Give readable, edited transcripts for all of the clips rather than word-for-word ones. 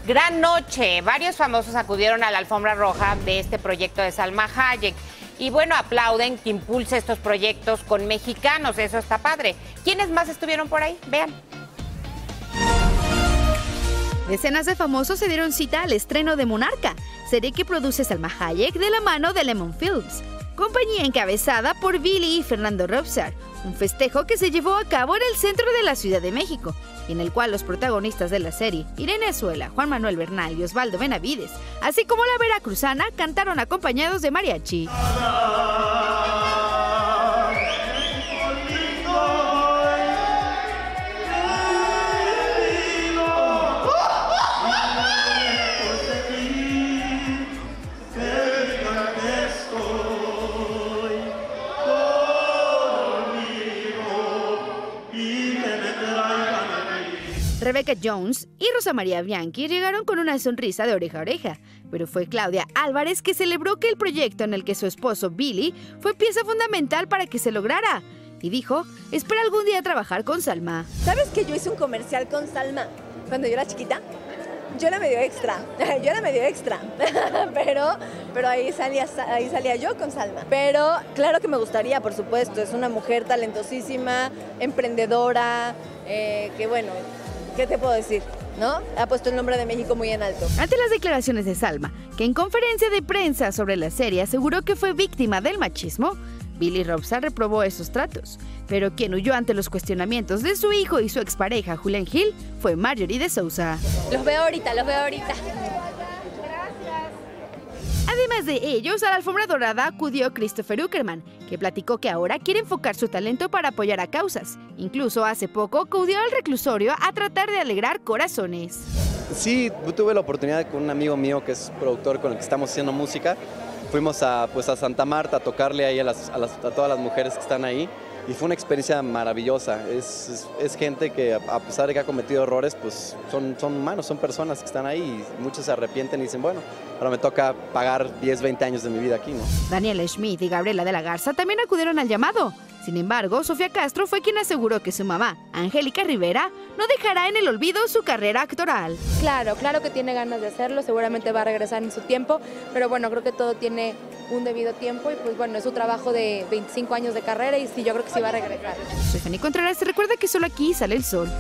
Gran noche. Varios famosos acudieron a la alfombra roja de este proyecto de Salma Hayek. Y bueno, aplauden que impulse estos proyectos con mexicanos. Eso está padre. ¿Quiénes más estuvieron por ahí? Vean. Decenas de famosos se dieron cita al estreno de Monarca, serie que produce Salma Hayek de la mano de Lemon Films, compañía encabezada por Billy y Fernando Robsar, un festejo que se llevó a cabo en el centro de la Ciudad de México, y en el cual los protagonistas de la serie, Irene Azuela, Juan Manuel Bernal y Osvaldo Benavides, así como la veracruzana, cantaron acompañados de mariachi. Rebecca Jones y Rosa María Bianchi llegaron con una sonrisa de oreja a oreja, pero fue Claudia Álvarez que celebró que el proyecto en el que su esposo Billy fue pieza fundamental para que se lograra. Y dijo, espera algún día trabajar con Salma. ¿Sabes que yo hice un comercial con Salma cuando yo era chiquita? Yo era medio extra, pero ahí salía yo con Salma. Pero claro que me gustaría, por supuesto, es una mujer talentosísima, emprendedora, que bueno, ¿qué te puedo decir? ¿No? Ha puesto el nombre de México muy en alto. Ante las declaraciones de Salma, que en conferencia de prensa sobre la serie aseguró que fue víctima del machismo, Billy Robsar reprobó esos tratos. Pero quien huyó ante los cuestionamientos de su hijo y su expareja Julián Gil fue Marjorie de Sousa. Los veo ahorita. Además de ellos, a la alfombra dorada acudió Christopher Uckerman, que platicó que ahora quiere enfocar su talento para apoyar a causas. Incluso hace poco acudió al reclusorio a tratar de alegrar corazones. Sí, tuve la oportunidad con un amigo mío que es productor con el que estamos haciendo música. Fuimos a Santa Marta a tocarle ahí a todas las mujeres que están ahí. Y fue una experiencia maravillosa. Es gente que, a pesar de que ha cometido errores, pues son humanos, son personas que están ahí y muchos se arrepienten y dicen, bueno, ahora me toca pagar 10, 20 años de mi vida aquí, ¿no? Daniela Schmidt y Gabriela de la Garza también acudieron al llamado. Sin embargo, Sofía Castro fue quien aseguró que su mamá, Angélica Rivera, no dejará en el olvido su carrera actoral. Claro que tiene ganas de hacerlo, seguramente va a regresar en su tiempo, pero bueno, creo que todo tiene un debido tiempo y pues bueno, es su trabajo de 25 años de carrera y sí, yo creo que sí va a regresar. Soy Fanny Contreras, recuerda que solo aquí sale el sol.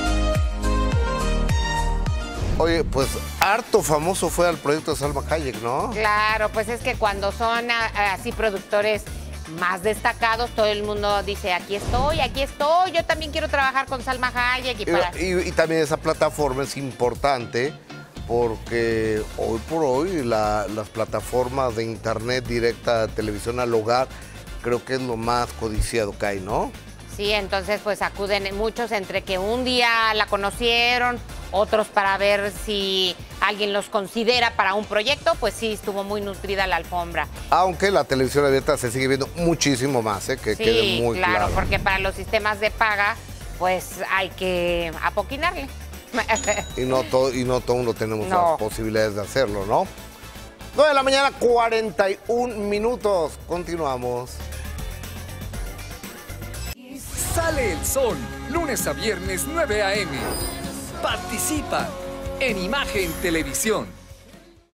Oye, pues harto famoso fue al proyecto de Salma Hayek, ¿no? Claro, pues es que cuando son así productores más destacados, todo el mundo dice, aquí estoy, yo también quiero trabajar con Salma Hayek. Y también esa plataforma es importante porque hoy por hoy las plataformas de internet directa, televisión al hogar, creo que es lo más codiciado que hay, ¿no? Sí, entonces pues acuden muchos entre que un día la conocieron, otros para ver si alguien los considera para un proyecto, pues sí, estuvo muy nutrida la alfombra. Aunque la televisión abierta se sigue viendo muchísimo más, que quede muy claro. Porque para los sistemas de paga, pues hay que apoquinarle. Y no todo mundo tenemos las posibilidades de hacerlo, ¿no? 9 de la mañana, 41 minutos. Continuamos. Sale el sol, lunes a viernes 9 a.m. Participa en Imagen Televisión.